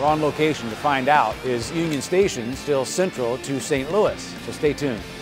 We're on location to find out, is Union Station still central to St. Louis? So stay tuned.